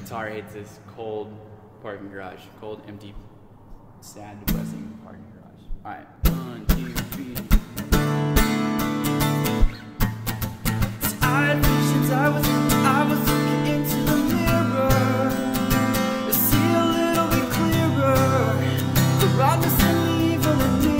guitar hates this cold parking garage. Cold, empty, sad, depressing parking garage. Alright, 1, 2, 3. I had visions, I was looking into the mirror to see a little bit clearer the rottenness and the evil in me.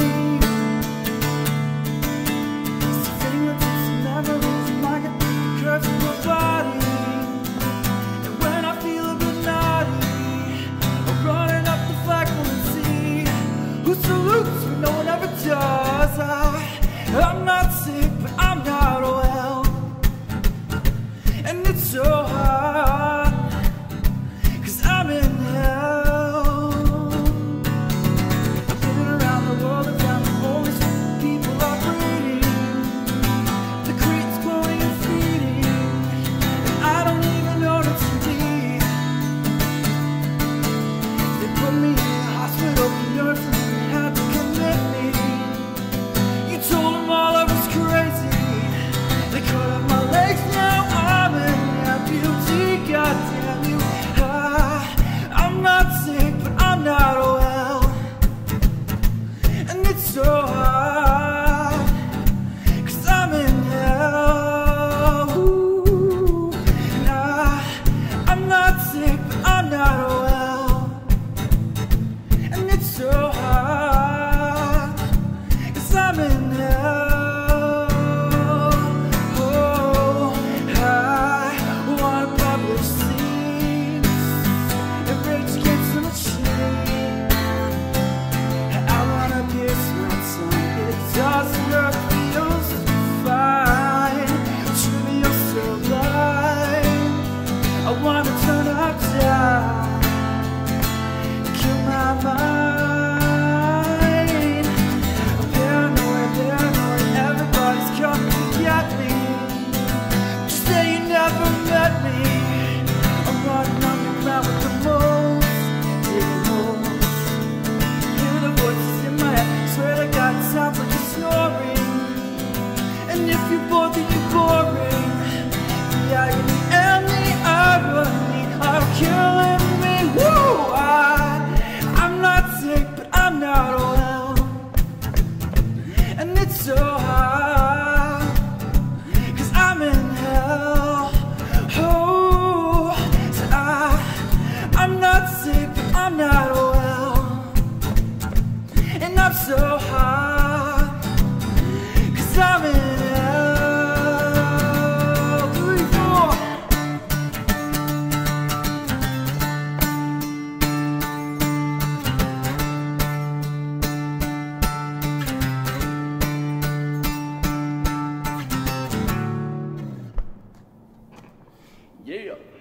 See fingertips and memories, and I can pick the curves of my body. And when I feel a bit naughty, I'm running up the flagpole and see who salutes when no one ever does. I'm not sick, but I'm not well, and it's so hard, 'cause I'm in hell. I've been around the world and found the only certain people are breeding. The creed's growing and feeding, and I don't even know what to need. They put me in the hospital, the nurse and they had to commit me. You told them all I was crazy. They cut off my legs, now I'm an amputee. God damn you. I'm not sick, but I'm not well, and it's so hard, 'cause I'm in hell. Ooh. And I'm not sick, but I'm not well, and it's so hard, 'cause I'm in hell. I wanna turn upside, kill my mind. I'm paranoid, everybody's coming to get me. Just say you never met me. I'm running underground with the most, hear the voices in my head, swear to God it sounds like you're snoring. And if you're bored, then you're boring. The agony and the irony are killing me. Woo! I'm not sick, but I'm not well, and it's so hard, 'cause I'm in hell. Oh, so I'm not sick, but I'm not well, and I'm so hard, 'cause I'm in hell. Yeah.